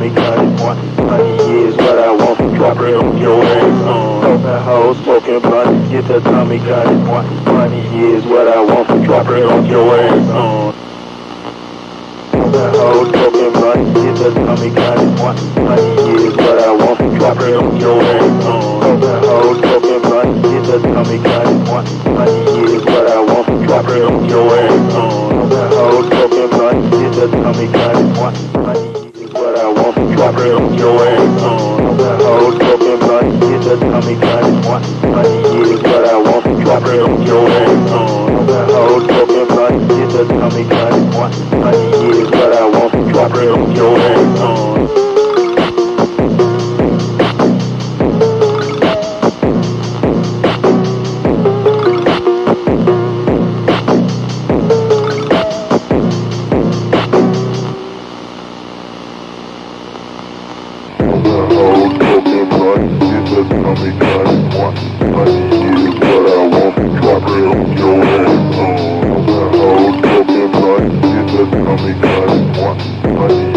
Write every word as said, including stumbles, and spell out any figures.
tummy got it. One money is what I want. Drop it on your ass. Talk that hoe, smoking blunt. Get the tummy got it. One money is what I want. Drop it on your ass. Talk that hoe, smoking blunt. Get the tummy got it. One money is what I want. Drop it on your ass. Talk that hoe, smoking blunt. Get the tummy got it. One money is what I want. Drop it on your ass. Talk that hoe, smoking blunt. Get the tummy got it. One money is what I want. Drop it on your ass. Talk that hoe, smoking blunt. Get the tummy got it. One money is what I want. Drop it on your ass. Talk that hoe, smoking blunt. Get the tummy got it. One money is what I want. Drop it on your ass. Tummy got it, one money is what I want. Drop it on your ass. The whole broken right, get the tummy got it, one money.